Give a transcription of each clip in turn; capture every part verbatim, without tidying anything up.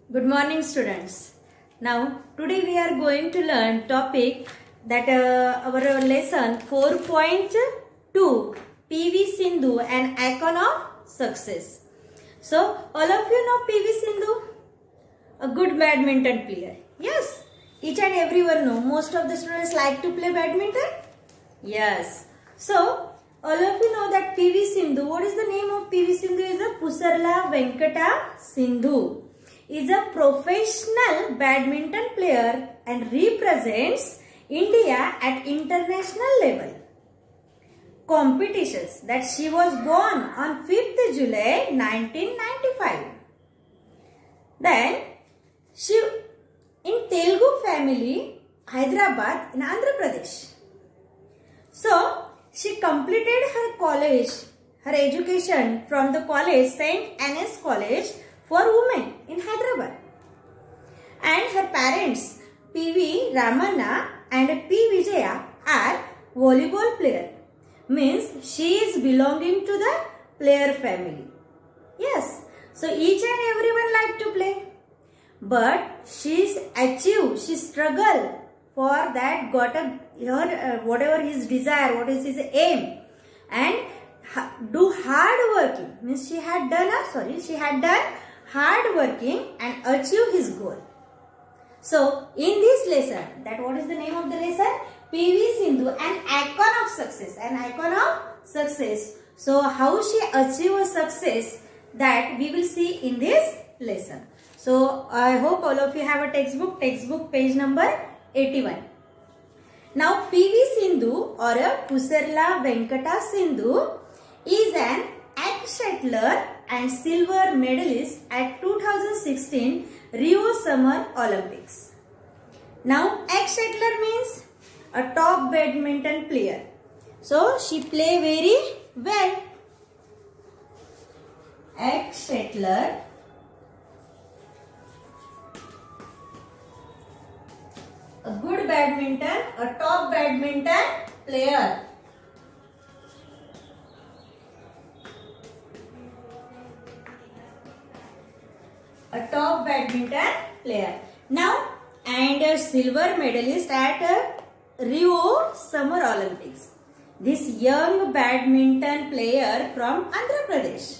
Good morning, students. Now today we are going to learn topic that uh, our lesson four point two, P V Sindhu, an icon of success. So all of you know P V Sindhu, a good badminton player. Yes, each and everyone know. Most of the students like to play badminton. Yes. So all of you know that P V Sindhu. What is the name of P V Sindhu? Is a Pusarla Venkata Sindhu. Is a professional badminton player and represents India at international level competitions. That she was born on fifth July nineteen ninety-five. Then she in Telugu family, Hyderabad in Andhra Pradesh. So she completed her college, her education from the college Saint Anne's College for Women in Hyderabad. And her parents P V Ramanna and P Vijaya are volleyball player. Means she is belonging to the player family. Yes. So each and everyone like to play. But she's achieved, she struggled for that, got a her, uh, whatever his desire, what is his aim, and ha, do hard working. Means she had done a sorry, she had done hard working and achieve his goal. So in this lesson, that what is the name of the lesson? P V Sindhu, an icon of success, an icon of success. So how she achieved a success, that we will see in this lesson. So I hope all of you have a textbook, textbook page number eighty-one. Now P V Sindhu or a Pusarla Venkata Sindhu is an ex-shuttler and silver medalist at two thousand sixteen Rio Summer Olympics. Now ex-shuttler means a top badminton player. So she play very well. Ex-shuttler, a good badminton, a top badminton player. A top badminton player. Now, and a silver medalist at a Rio Summer Olympics. This young badminton player from Andhra Pradesh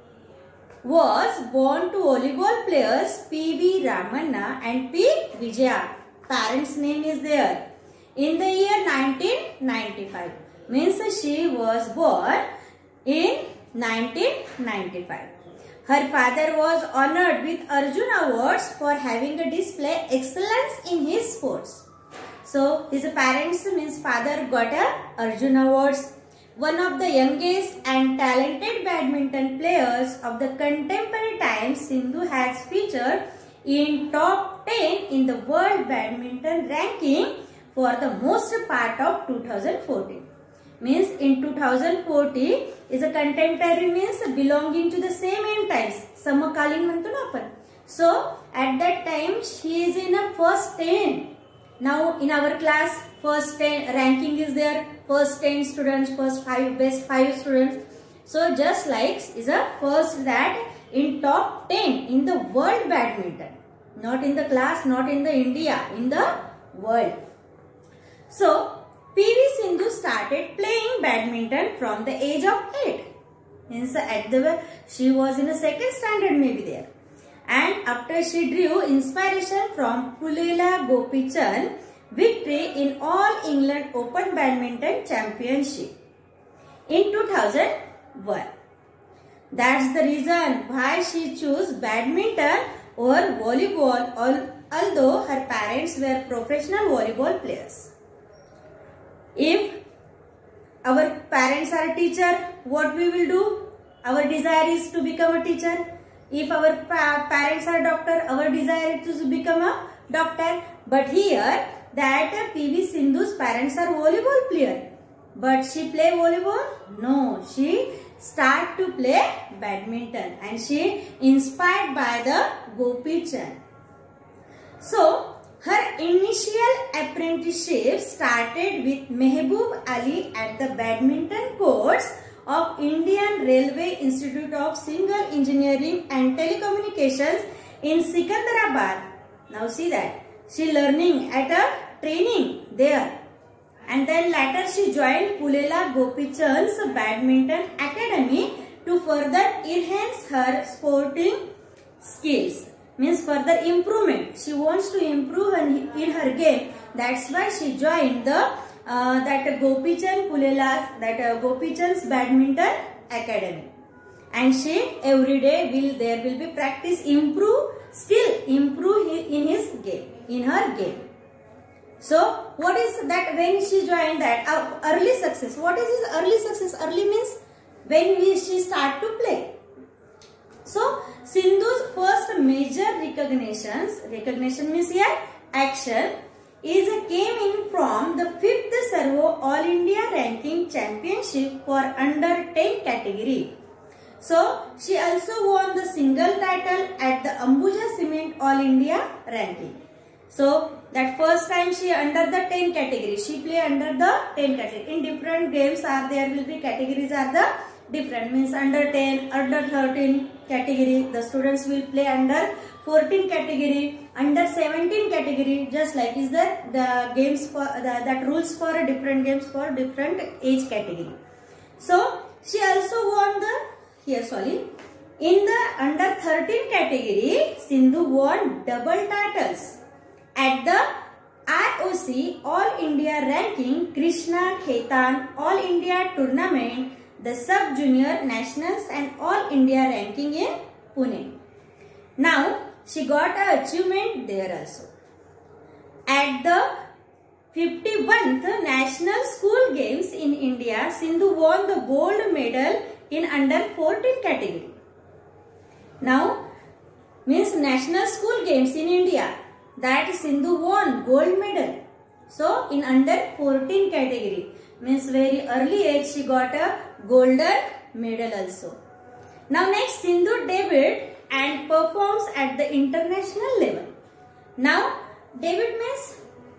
was born to volleyball players P V Ramanna and P Vijaya. Parents' name is there. In the year nineteen ninety-five. Means she was born in nineteen ninety-five. Her father was honored with Arjuna Awards for having a display excellence in his sports. So his parents means father got a Arjuna Awards. One of the youngest and talented badminton players of the contemporary times, Sindhu has featured in top ten in the world badminton ranking for the most part of two thousand fourteen. Means in two thousand fourteen is a contemporary, means belonging to the same end times. Samakalin manto na apan. So at that time she is in a first ten. Now in our class first ten ranking is there. First ten students, first five, best five students. So just like is a first that in top ten in the world badminton. Not in the class, not in the India, in the world. So P V Sindhu started playing badminton from the age of eight. Means at the she was in a second standard maybe there. And after she drew inspiration from Pulela Gopichand victory in All England Open Badminton Championship in two thousand one. That's the reason why she chose badminton over volleyball, although her parents were professional volleyball players. If our parents are a teacher, what we will do? Our desire is to become a teacher. If our pa parents are doctor, our desire is to become a doctor. But here, that P V Sindhu's parents are volleyball player. But she play volleyball? No, she start to play badminton and she inspired by the Gopi Chand. So her initial apprenticeship started with Mehboob Ali at the badminton courts of Indian Railway Institute of Civil Engineering and Telecommunications in Sikandarabad. Now see that she learning at a training there, and then later she joined Pulela Gopichand's badminton academy to further enhance her sporting skills. Means further improvement. She wants to improve in her game. That's why she joined the uh, that Gopichand Pulela's that uh, Gopichand's badminton academy. And she every day will there will be practice, improve skill, improve in his game, in her game. So what is that when she joined that uh, early success? What is his early success? Early means when we, she start to play. So Sindhu's first major recognitions, recognition means here action, is came in from the fifth Servo All India Ranking Championship for under ten category. So she also won the single title at the Ambuja Cement All India Ranking. So that first time she under the ten category, she play under the ten category. In different games are there will be categories are the different, means under ten, under thirteen category, the students will play under fourteen category, under seventeen category, just like is that the games for the, that rules for different games for different age category. So she also won the here sorry in the under thirteen category, Sindhu won double titles at the I O C All India Ranking Krishna Khaitan All India Tournament, the Sub Junior Nationals and All India Ranking in Pune. Now she got an achievement there also. At the fifty-first National School Games in India, Sindhu won the gold medal in under fourteen category. Now means National School Games in India, that Sindhu won gold medal. So in under fourteen category, means very early age she got a golden medal also. Now next Sindhu debut and performs at the international level. Now debut means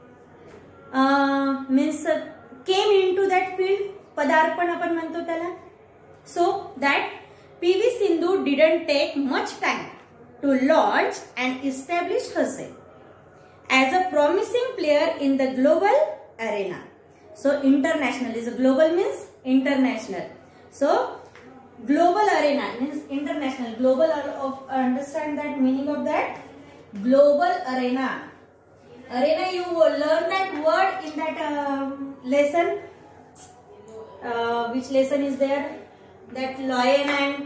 uh, means uh, came into that field, पदार्पण आपण म्हणतो त्याला. So that P V Sindhu didn't take much time to launch and establish herself as a promising player in the global arena. So international is a global means international. So global arena means international. Global of understand that meaning of that global arena. Arena you will learn that word in that uh, lesson. Uh, which lesson is there? That lion and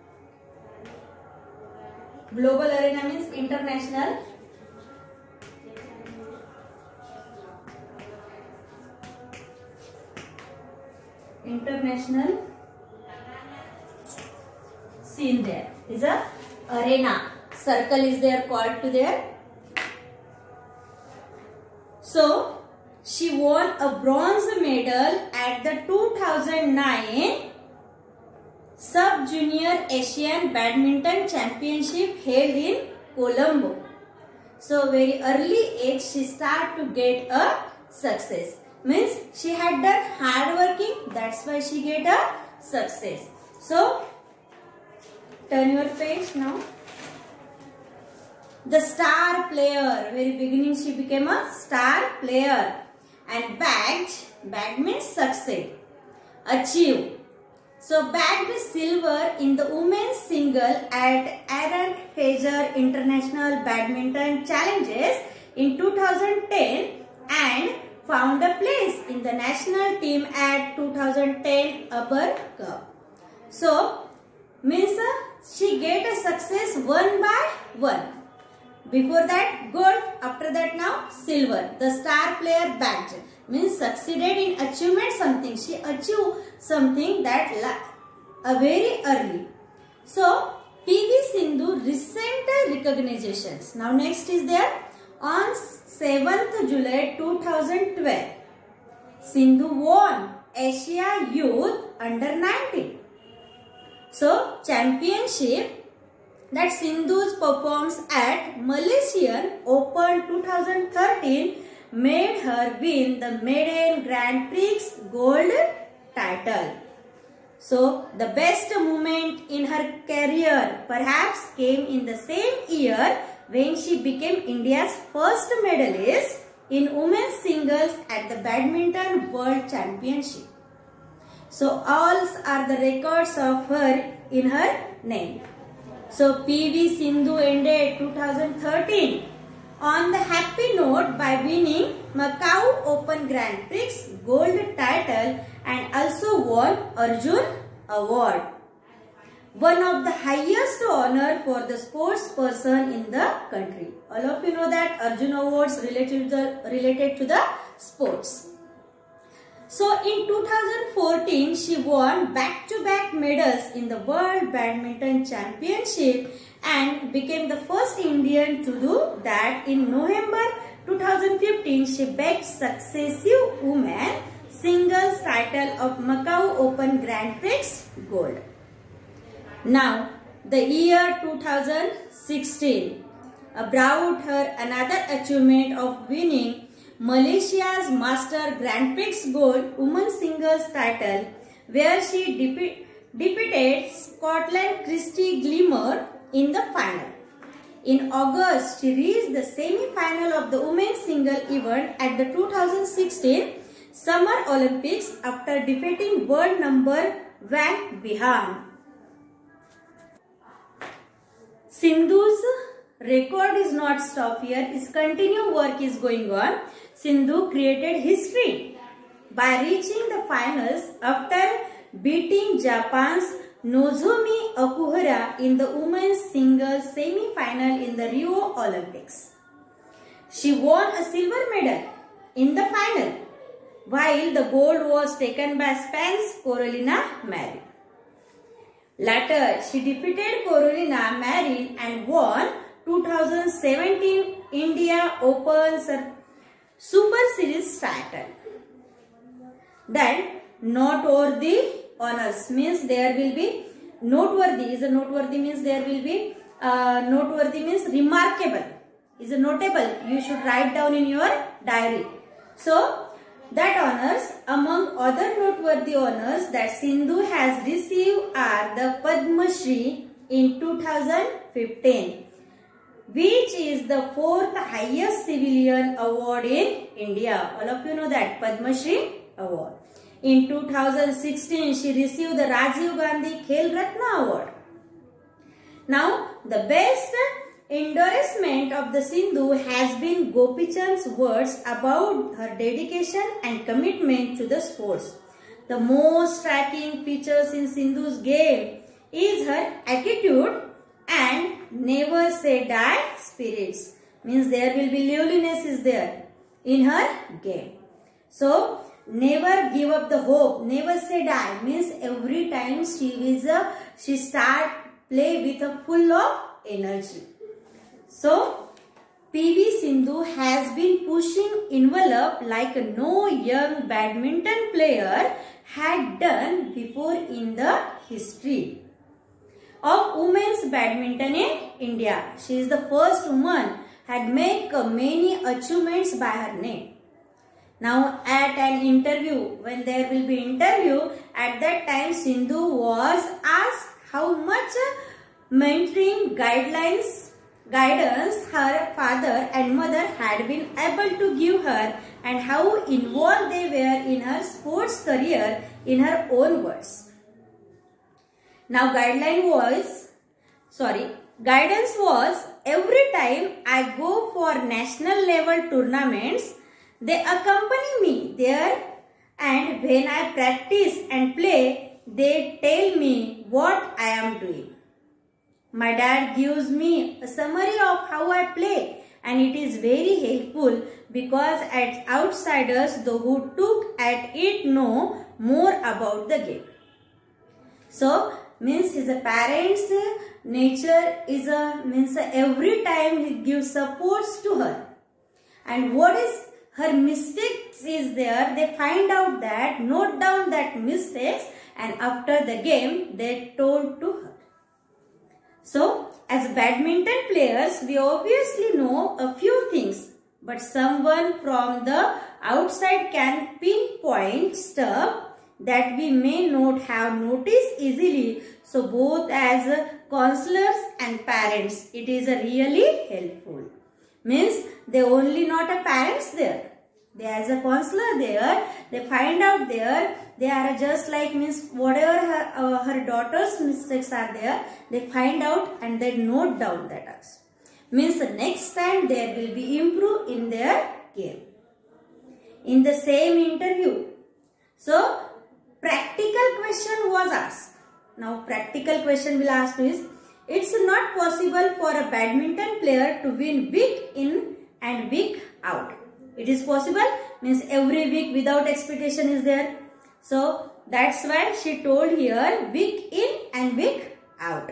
global arena means international. International scene there is a arena. Circle is there called to there. So she won a bronze medal at the two thousand nine Sub Junior Asian Badminton Championship held in Colombo. So very early age she started to get a success. Means she had done hard working, that's why she get a success. So turn your page now. The star player, very beginning she became a star player, and bagged, bagged means succeed, achieve. So bagged silver in the women's single at Aaron Fraser International Badminton Challenges in two thousand ten and found a place in the national team at two thousand ten Upper Cup. So means uh, she get a success one by one. Before that gold, after that now silver. The star player badge means succeeded in achievement something. She achieved something that uh, very early. So P V Sindhu recent recognitions. Now next is there on seventh July two thousand twelve. Sindhu won Asia Youth Under nineteen. So championship that Sindhu's performs at Malaysian Open two thousand thirteen made her win the maiden Grand Prix gold title. So the best moment in her career perhaps came in the same year when she became India's first medalist in women's singles at the Badminton World Championship. So all are the records of her in her name. So P V Sindhu ended two thousand thirteen on the happy note by winning Macau Open Grand Prix gold title and also won Arjun Award, one of the highest honor for the sports person in the country. All of you know that Arjun Awards related to the, related to the sports. So in two thousand fourteen, she won back-to-back medals in the World Badminton Championship and became the first Indian to do that. In November two thousand fifteen, she bagged successive women singles title of Macau Open Grand Prix gold. Now, the year two thousand sixteen brought her another achievement of winning Malaysia's Master Grand Prix Gold Women's Singles title, where she defeat, defeated Scotland Christy Glimmer in the final. In August, she reached the semi-final of the women's single event at the two thousand sixteen Summer Olympics after defeating world number Wang Bihan. Sindhu's record is not stopped here. His continued work is going on. Sindhu created history by reaching the finals after beating Japan's Nozomi Okuhara in the women's singles semi-final in the Rio Olympics. She won a silver medal in the final, while the gold was taken by Spain's Carolina Marin. Later, she defeated Carolina Marin and won two thousand seventeen India Open Super Series title. Then, noteworthy honors means there will be noteworthy is a noteworthy means there will be uh, noteworthy means remarkable is a notable. You should write down in your diary. So that honors, among other noteworthy honors that Sindhu has received, are the Padma Shri in two thousand fifteen, which is the fourth highest civilian award in India. All of you know that Padma Shri award. In two thousand sixteen, she received the Rajiv Gandhi Khel Ratna award. Now, the best endorsement of the Sindhu has been Gopi Chand's words about her dedication and commitment to the sports. The most striking features in Sindhu's game is her attitude and never say die spirits. Means there will be liveliness is there in her game. So, never give up the hope, never say die means every time she is a, she start play with a full of energy. So, P V Sindhu has been pushing envelope like no young badminton player had done before in the history of women's badminton in India. She is the first woman had made many achievements by her name. Now, at an interview, when there will be interview, at that time Sindhu was asked how much mentoring guidelines guidance her father and mother had been able to give her and how involved they were in her sports career, in her own words. Now guideline was, sorry, guidance was, every time I go for national level tournaments, they accompany me there, and when I practice and play, they tell me what I am doing. My dad gives me a summary of how I play, and it is very helpful because as outsiders, those who took at it know more about the game. So, means his parents' nature is a, means every time he gives supports to her. And what is her mistakes is there, they find out that, note down that mistakes, and after the game, they told to her. So, as badminton players, we obviously know a few things, but someone from the outside can pinpoint stuff that we may not have noticed easily. So both as counselors and parents, it is really helpful. Means they only not a parents there. They as a counselor there, they find out there, they are just like means whatever her, uh, her daughter's mistakes are there, they find out and they note down that as. Means the next time there will be improve in their game. In the same interview, so practical question was asked. Now practical question will ask is, it's not possible for a badminton player to win week in and week out. It is possible, means every week without expectation is there. So that's why she told here week in and week out.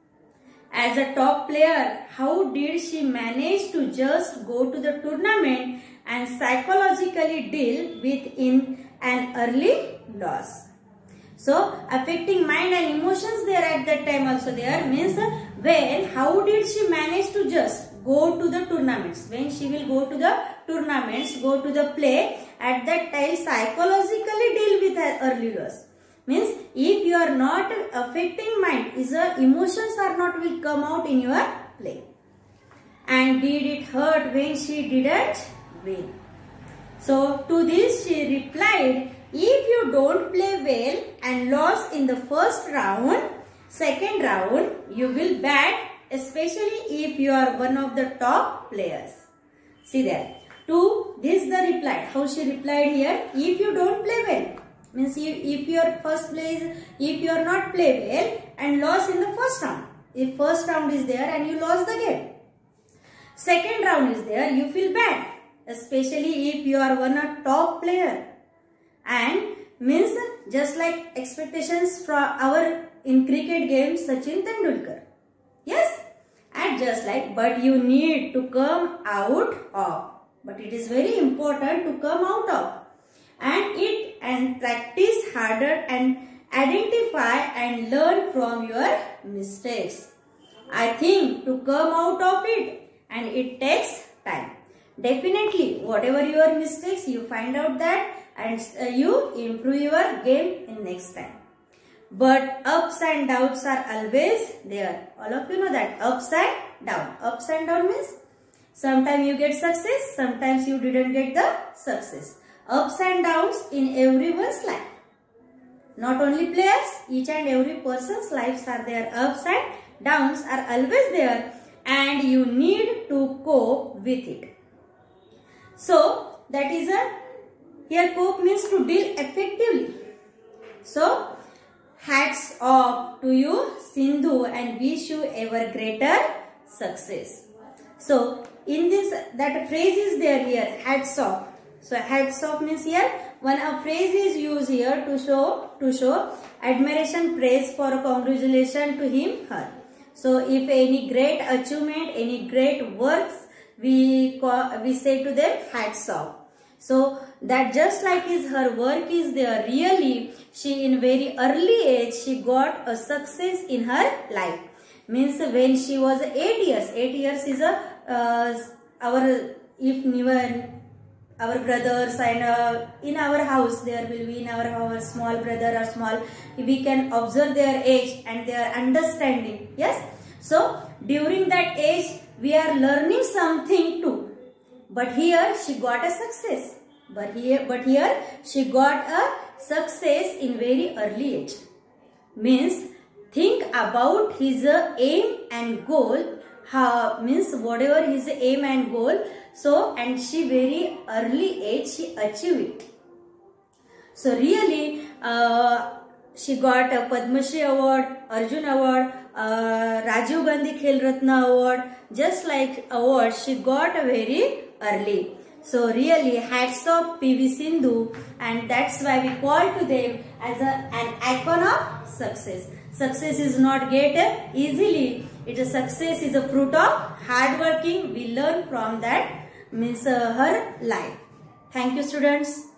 As a top player, how did she manage to just go to the tournament and psychologically deal with in an early loss? So affecting mind and emotions there at that time also there means, well, how did she manage to just go to the tournaments? When she will go to the tournaments, go to the play, at that time psychologically deal with her early loss. Means if you are not affecting mind, is a emotions are not will come out in your play. And did it hurt when she didn't win? So to this she replied, if you don't play well and lost in the first round, second round you will bad, especially if you are one of the top players. See there. To this the reply. How she replied here? If you don't play well, means if, if your first place, if you are not play well and lost in the first round. If first round is there and you lost the game. Second round is there, you feel bad. Especially if you are one of top player. And means just like expectations from our in cricket games Sachin Tendulkar. Yes. And just like, but you need to come out of. But it is very important to come out of. And it and practice harder and identify and learn from your mistakes. I think to come out of it, and it takes time. Definitely, whatever your mistakes, you find out that and uh, you improve your game in next time. But ups and downs are always there. All of you know that. Ups and down. Ups and down means sometimes you get success, sometimes you didn't get the success. Ups and downs in everyone's life. Not only players, each and every person's lives are there. Ups and downs are always there and you need to cope with it. So that is a, here cope means to deal effectively. So hats off to you Sindhu and wish you ever greater success. So in this, that phrase is there here, hats off. So hats off means here one a phrase is used here to show to show admiration, praise for a congratulation to him, her. So if any great achievement, any great works, we call, we say to them hats off. So that just like is her work is there, really she in very early age she got a success in her life. Means when she was eight years, eight years is a uh, our if never our brothers and uh, in our house there will be in our house small brother or small, we can observe their age and their understanding. Yes. So during that age we are learning something too. But here she got a success. But here, but here she got a success in very early age. Means think about his uh, aim and goal. How means whatever his aim and goal. So and she very early age she achieved it. So really uh, she got a Padma Shri Award, Arjun Award, uh, Rajiv Gandhi Khel Ratna Award. Just like award she got a very early. So really hats off P V Sindhu, and that's why we call to them as a, an icon of success. Success is not get easily. It is success is a fruit of hard working. We learn from that means uh, her life. Thank you students.